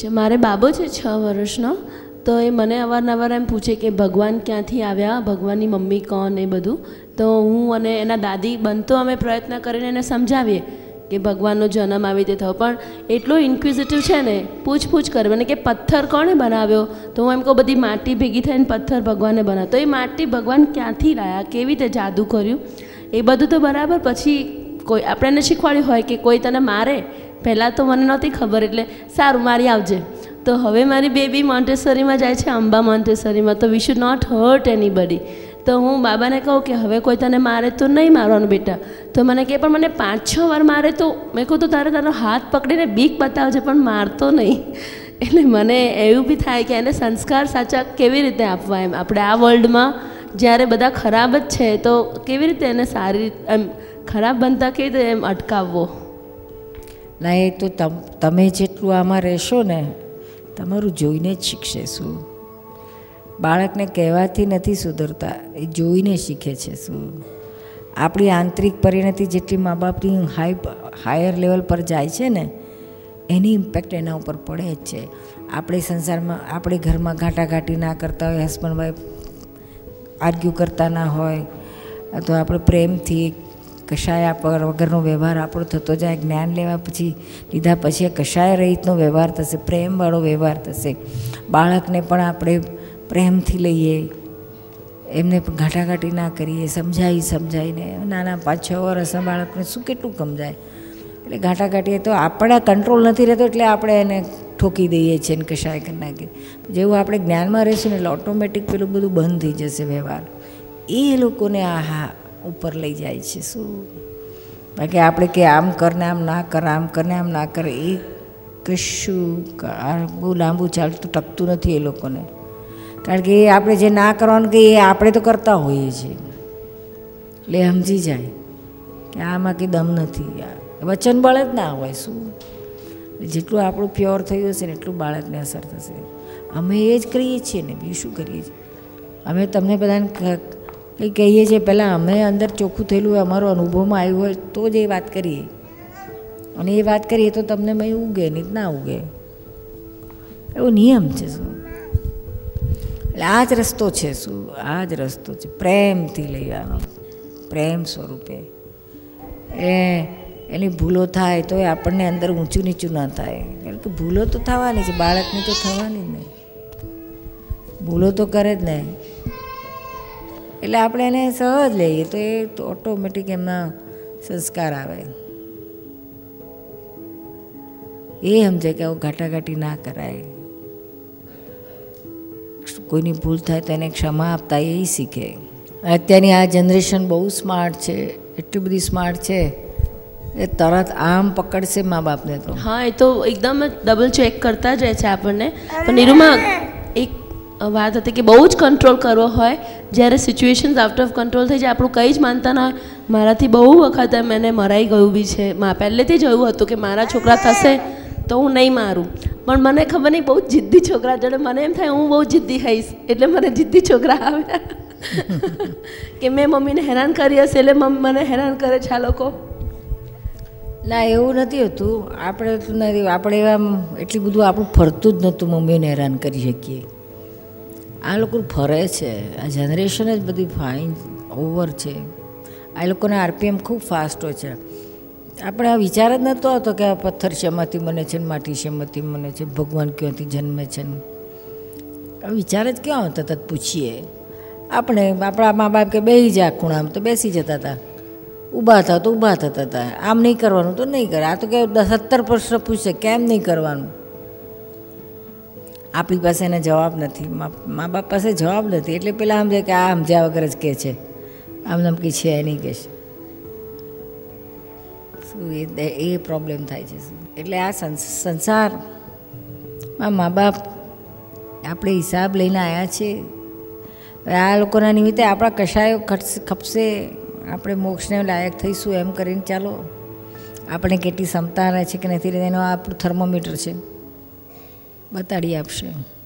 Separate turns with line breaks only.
મારે બાબો છે 6 વર્ષનો, તો એ મને અવારનવાર એમ પૂછે કે ભગવાન ક્યાંથી આવ્યા, ભગવાનની મમ્મી કોણ, એ બધું. તો હું અને એના દાદી બનતો અમે પ્રયત્ન કરીને એને સમજાવીએ કે ભગવાનનો જન્મ આવી રીતે થયો, પણ એટલો ઇન્ક્વિઝિટિવ છે ને, પૂછપૂછ કરે મને કે પથ્થર કોણે બનાવ્યો, તો હું એમ કહું બધી માટી ભેગી થઈને પથ્થર ભગવાને બનાવ્યો. તો એ માટી ભગવાન ક્યાંથી લાવ્યા, કેવી રીતે જાદુ કર્યું, એ બધું તો બરાબર. પછી કોઈ આપણે એને શીખવાડ્યું હોય કે કોઈ તને મારે, પહેલાં તો મને નહોતી ખબર, એટલે સારું મારી આવજે. તો હવે મારી બેબી મોન્ટેસરીમાં જાય છે, અંબા મોન્ટેસરીમાં. તો we should not hurt anybody. તો હું બાબાને કહું કે હવે કોઈ તને મારે તો નહીં મારવાનું બેટા. તો મને કહે પણ મને 5-6 વાર મારે તો મેં કહું તો તારો હાથ પકડીને બીક બતાવજે, પણ મારતો નહીં. એટલે મને એવું બી થાય કે એને સંસ્કાર સાચા કેવી રીતે આપવા, એમ આપણે આ વર્લ્ડમાં જ્યારે બધા ખરાબ જ છે, તો કેવી રીતે એને સારી એમ ખરાબ બનતા કેવી રીતે એમ અટકાવવો.
ના, એ તો તમે જેટલું આમાં રહેશો ને, તમારું જોઈને જ શીખશે. શું બાળકને કહેવાથી નથી સુધરતા, એ જોઈને શીખે છે. શું આપણી આંતરિક પરિણતિ જેટલી મા બાપની હાયર લેવલ પર જાય છે ને, એની ઇમ્પેક્ટ એના ઉપર પડે જ છે. આપણે સંસારમાં, આપણે ઘરમાં ઘાટાઘાટી ના કરતા હોય, હસબન્ડ વાઈફ આર્ગ્યુ કરતા ના હોય, અથવા આપણે પ્રેમથી કશાય વગરનો વ્યવહાર આપણો થતો જાય, જ્ઞાન લેવા લીધા પછી કશાય રહિતનો વ્યવહાર થશે, પ્રેમવાળો વ્યવહાર થશે. બાળકને પણ આપણે પ્રેમથી લઈએ, એમને ઘાટાઘાટી ના કરીએ, સમજાવીને. નાના 5-6 વર્ષના બાળકને શું કેટલું સમજાય. એટલે ઘાટાઘાટી તો આપણા કંટ્રોલ નથી રહેતો, એટલે આપણે એને ઠોકી દઈએ છીએ ને કશાય કરી નાખીએ. જેવું આપણે જ્ઞાનમાં રહીશું ને, એટલે ઓટોમેટિક પેલું બધું બંધ થઈ જશે વ્યવહાર. એ લોકોને આહા ઉપર લઈ જાય છે. શું બાકી આપણે કે આમ કરને આમ ના કર, આમ કરને આમ ના કરે, એ કશું બહુ લાંબુ ચાલતું ટકતું નથી એ લોકોને. કારણ કે એ આપણે જે ના કરવાનું કે એ આપણે તો કરતા હોઈએ છીએ, એટલે સમજી જાય કે આમાં કંઈ દમ નથી, વચન બળ જ ના હોય. શું જેટલું આપણું પ્યોર થયું હશે ને એટલું બાળકને અસર થશે. અમે એ જ કરીએ છીએ ને, બીજું શું કરીએ છીએ. અમે તમને બધાને કંઈ કહીએ છીએ, પહેલાં અમે અંદર ચોખ્ખું થયેલું હોય, અમારો અનુભવમાં આવ્યું હોય તો જ એ વાત કરીએ, અને એ વાત કરીએ તો તમને મેં ઉગે નહીં ના ઉગે, એવો નિયમ છે. શું એટલે આ જ રસ્તો છે. શું આ જ રસ્તો છે, પ્રેમથી લેવાનો, પ્રેમ સ્વરૂપે. એની ભૂલો થાય તો આપણને અંદર ઊંચું નીચું ના થાય, કારણ કે ભૂલો તો થવાની છે, બાળકની તો થવાની જ નહીં, ભૂલો તો કરે જ નહીં. એટલે આપણે એને સહજ લઈએ તો એ તો ઓટોમેટિક એમના સંસ્કાર આવે. એ સમજે કે આવું ઘાટાઘાટી ના કરાય, કોઈની ભૂલ થાય તો એને ક્ષમા આપતા એ શીખે. અત્યારની આ જનરેશન બહુ સ્માર્ટ છે, એટલી બધી સ્માર્ટ છે, એ તરત આમ પકડશે મા બાપને. તો
હા, એ તો એકદમ ડબલ ચેક કરતા જ રહે છે આપણને. પણ નિરૂમા, એક વાત હતી કે બહુ જ કંટ્રોલ કરવો હોય, જ્યારે સિચ્યુએશન્સ આઉટ ઓફ કંટ્રોલ થઈ જાય, આપણું કંઈ જ માનતા ના હોય. મારાથી બહુ વખત મને મરાઈ ગયું બી છે. પહેલેથી જ એવું હતું કે મારા છોકરા થશે તો હું નહીં મારું, પણ મને ખબર નહીં, બહુ જિદ્દી છોકરા જોડે મને એમ થાય હું બહુ જિદ્દી હઈશ, એટલે મને જિદ્દી છોકરા આવ્યા કે મેં મમ્મીને હેરાન કરી હશે એટલે મને હેરાન કરે છે આ લોકો.
ના, એવું નથી હોતું. આપણે તો નથી, આપણે એવા એટલું બધું આપણું ફરતું જ નહોતું મમ્મીઓને હેરાન કરી શકીએ. આ લોકો ફરે છે, આ જનરેશન જ બધી ફાઇન ઓવર છે. આ લોકોના આરપીએમ ખૂબ ફાસ્ટ હોય છે. આપણે આ વિચાર જ નહોતો આવતો કે આ પથ્થર શેમાંથી બને છે ને માટી શેમાંથી બને છે, ભગવાન ક્યાંથી જન્મે છે ને. આ વિચાર જ ક્યાં આવતા હતા પૂછીએ આપણે. આપણા મા બાપ કે બેસી જા ખૂણામાં તો બેસી જતા હતા, ઊભા થતા તો ઊભા થતા હતા. આમ નહીં કરવાનું તો નહીં કરે. આ તો કે 17 પ્રશ્ન પૂછે કેમ નહીં કરવાનું. આપણી પાસે એને જવાબ નથી, મા બાપ પાસે જવાબ નથી, એટલે પેલા સમજે કે આ સમજ્યા વગર જ કહે છે, આમ નમકી છે નહીં કહે છે. શું એ પ્રોબ્લેમ થાય છે. એટલે આ સંસારમાં મા બાપ આપણે હિસાબ લઈને આવ્યા છે. આ લોકોના નિમિત્તે આપણા કશાયો ખપશે, આપણે મોક્ષને લાયક થઈશું એમ કરીને ચાલો. આપણે કેટલી ક્ષમતા રહે છે કે નથી, એનો આપણું થર્મોમીટર છે, બતાડી આપશે.